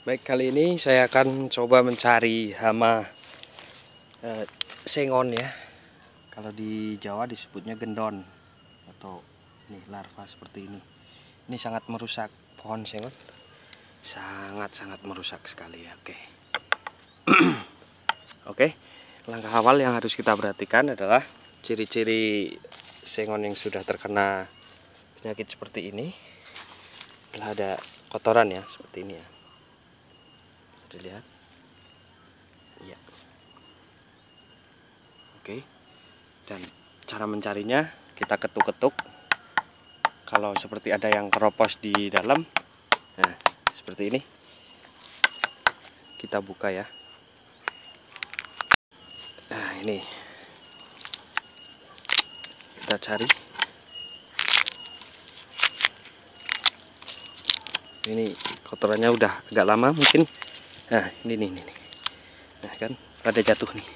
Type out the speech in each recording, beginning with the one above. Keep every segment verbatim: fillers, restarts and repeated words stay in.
Baik, kali ini saya akan coba mencari hama eh, sengon ya. Kalau di Jawa disebutnya gendon atau ini larva seperti ini. Ini sangat merusak pohon sengon. Sangat-sangat merusak sekali ya. Oke. Oke. Langkah awal yang harus kita perhatikan adalah ciri-ciri sengon yang sudah terkena penyakit seperti ini. Adalah ada kotoran ya, seperti ini ya. Dilihat ya. Oke, dan cara mencarinya kita ketuk-ketuk. Kalau seperti ada yang keropos di dalam, nah seperti ini, kita buka ya. Nah ini kita cari. Ini kotorannya udah agak lama mungkin. Nah ini nih, ini, nah kan pada jatuh nih,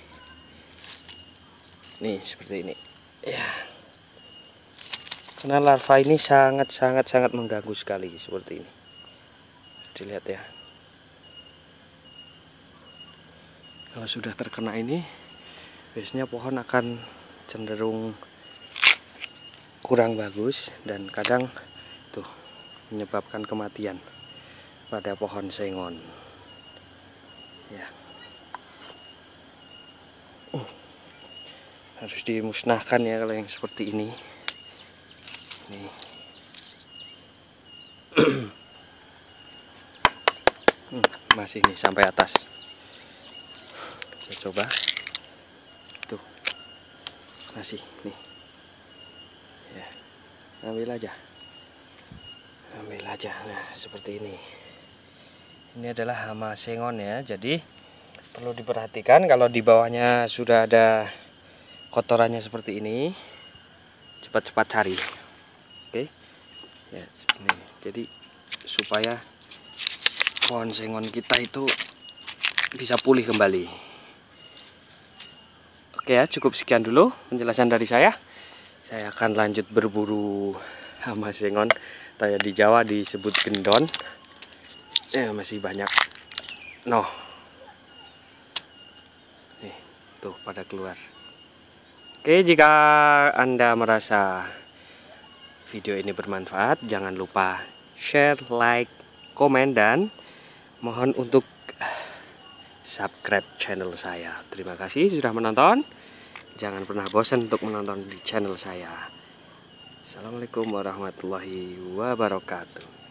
nih seperti ini ya. Karena larva ini sangat sangat sangat mengganggu sekali seperti ini. Dilihat ya. Kalau sudah terkena ini, biasanya pohon akan cenderung kurang bagus dan kadang tuh menyebabkan kematian pada pohon sengon. Ya, uh, harus dimusnahkan ya kalau yang seperti ini. Nih. hmm, masih nih sampai atas. Saya coba. Tuh, masih nih. Ya, ambil aja, ambil aja. Nah seperti ini. Ini adalah hama sengon ya, jadi perlu diperhatikan kalau di bawahnya sudah ada kotorannya seperti ini, cepat-cepat cari. Oke, ya ini. Jadi supaya pohon sengon kita itu bisa pulih kembali. Oke ya, cukup sekian dulu penjelasan dari saya. Saya akan lanjut berburu hama sengon. Tanya di Jawa disebut gendon. Eh, masih banyak. Noh. Nih, tuh pada keluar. Oke, jika Anda merasa video ini bermanfaat, jangan lupa share, like, komen, dan mohon untuk subscribe channel saya. Terima kasih sudah menonton. Jangan pernah bosan untuk menonton di channel saya. Assalamualaikum warahmatullahi wabarakatuh.